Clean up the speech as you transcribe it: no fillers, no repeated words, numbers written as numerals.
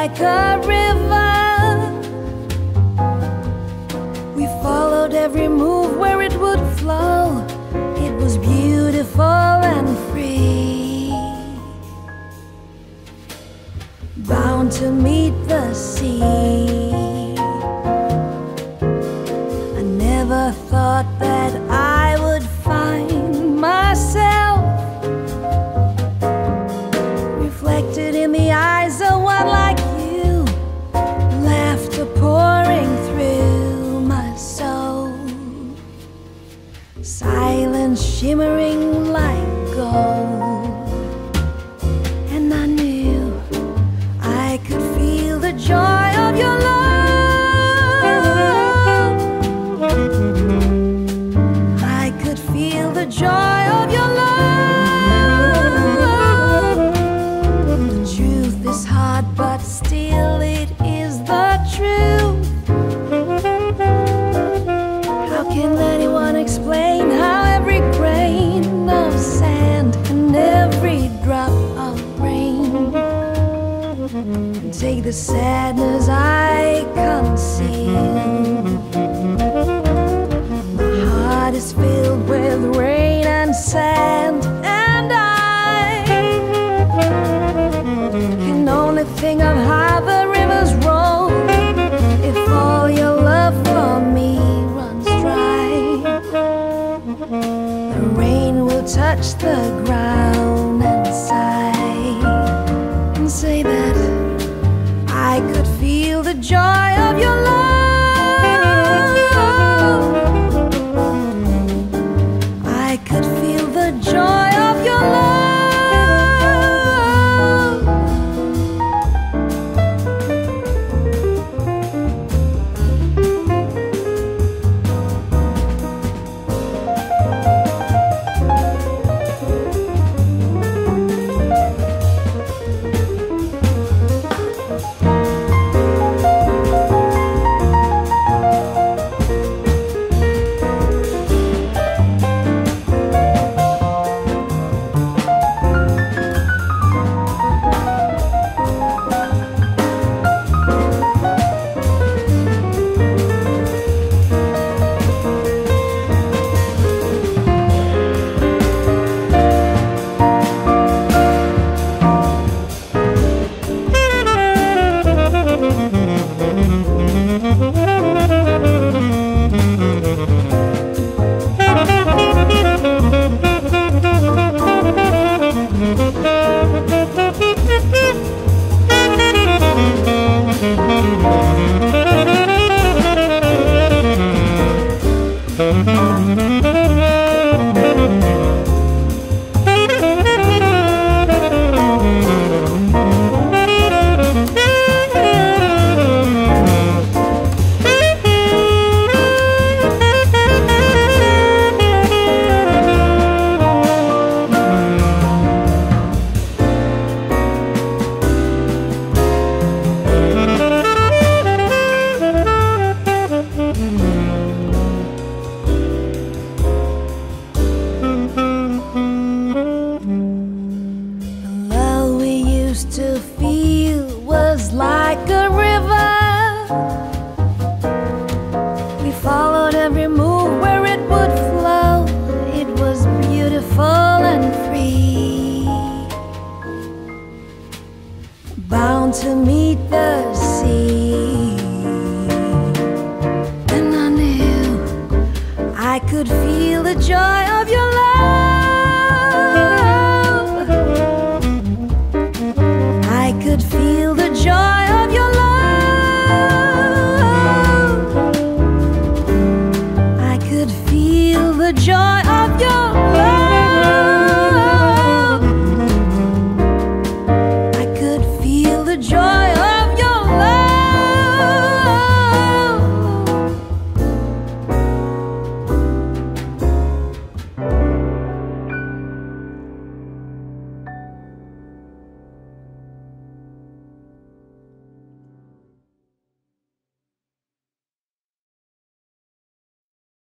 like a river. We followed every move where it would flow. It was beautiful and free, bound to meet the sea. I never thought that I would find myself reflected in the eyes of one like you, laughter pouring through my soul, silence shimmering like gold. And I knew I could feel the joy of your love. I could feel the joy of your love. It's hard, but still it is the truth. How can anyone explain how every grain of sand and every drop of rain can take the sadness I conceal? My heart is filled with rain and sand, and I can only think of how the rivers roll if all your love for me runs dry. The rain will touch the ground and sigh and say that I could feel the joy of your love. I could feel the joy of your love. To feel was like a river. We followed every move where it would flow. It was beautiful and free, bound to meet the sea. And I knew I could feel the joy